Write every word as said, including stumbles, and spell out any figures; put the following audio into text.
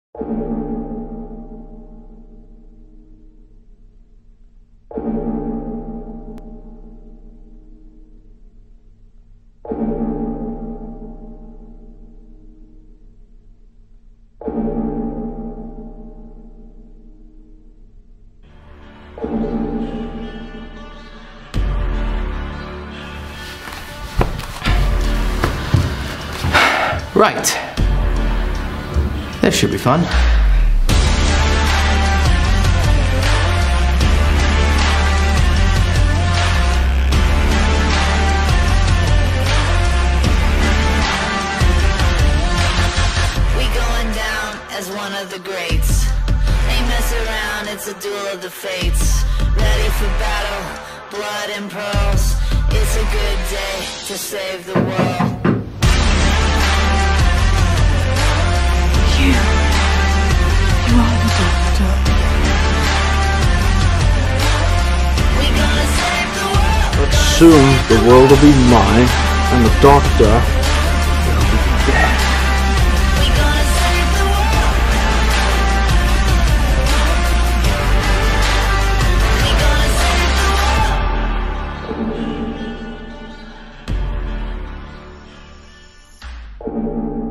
Right. This should be fun. We going down as one of the greats. Ain't mess around, it's a duel of the fates. Ready for battle, blood and pearls. It's a good day to save the world. You, you are the doctor. We gonna save the world. But soon the world will be mine, and the doctor will be dead. We gonna save the world. We gonna save the world.